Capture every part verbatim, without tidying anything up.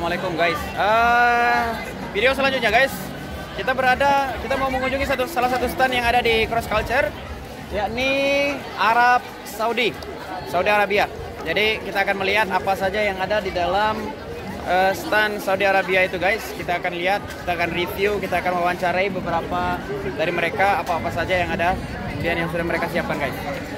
Assalamualaikum guys. Uh, video selanjutnya guys, kita berada, kita mau mengunjungi satu salah satu stand yang ada di Cross Culture, yakni Arab Saudi, Saudi Arabia. Jadi kita akan melihat apa saja yang ada di dalam uh, stand Saudi Arabia itu guys. Kita akan lihat, kita akan review, kita akan wawancarai beberapa dari mereka, apa-apa saja yang ada dan yang sudah mereka siapkan guys.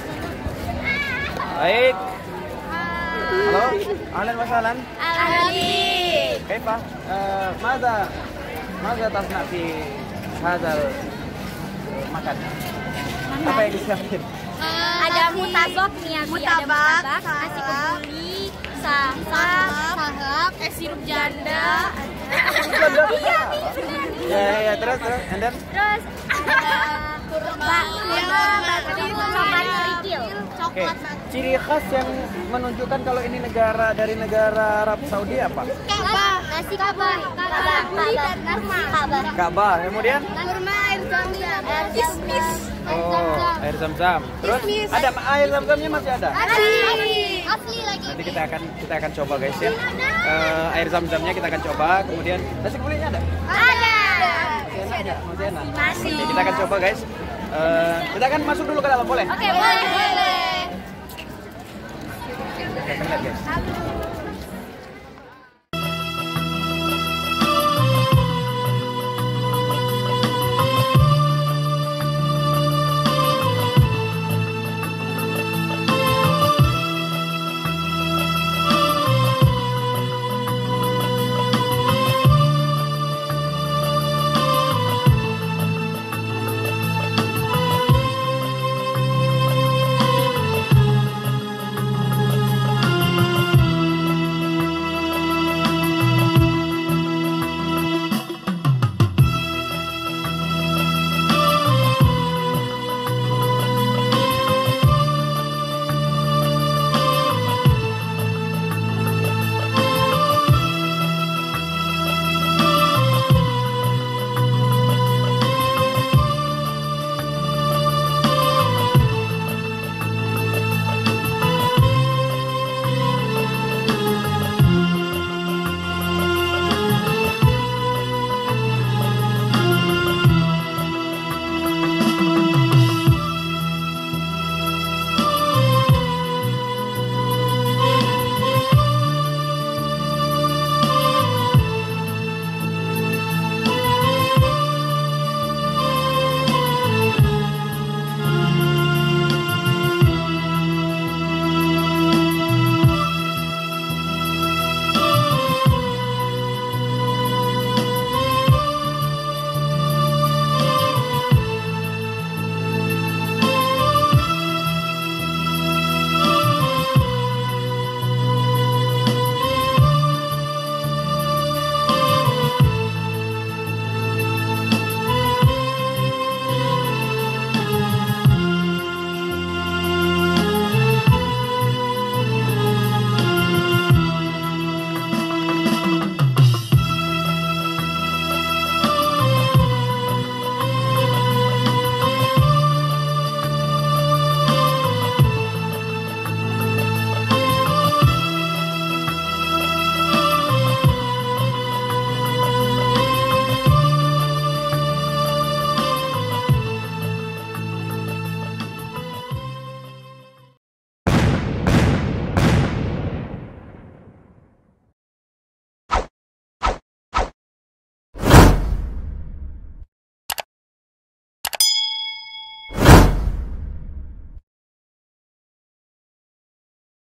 Baik. Halo, ahlan wa sahlan. Ahlan. Kaifa? Uh, Mada Mada tasna fi hadzal makan? Apa yang disiapin? Ada mutabak nih, ada mutabak, nasi kebuli, sahab, sahab, es sirup janda. Iya, Ya, ya, ya, terus, terus, and then? terus ada kurma, coklat kerikil. Oke, ciri khas yang menunjukkan kalau ini negara dari negara Arab Saudi apa? Ka'bah, nasi Ka'bah, Ka'bah, dan kurma. Ka'bah, kemudian? Kurma, air zam-zam, kismis. Oh, air zam-zam. Terus ada air zam-zamnya masih ada? Asli, asli lagi. Nanti kita akan kita akan coba guys ya. Uh, air zam-zamnya kita akan coba. Kemudian nasi kebulinya ada? Ada. Masih enak nggak? Masih enak. Masih. Oke, kita akan coba guys. Uh, kita akan masuk dulu ke dalam, boleh? Oke, boleh, boleh. Kita akan lihat guys.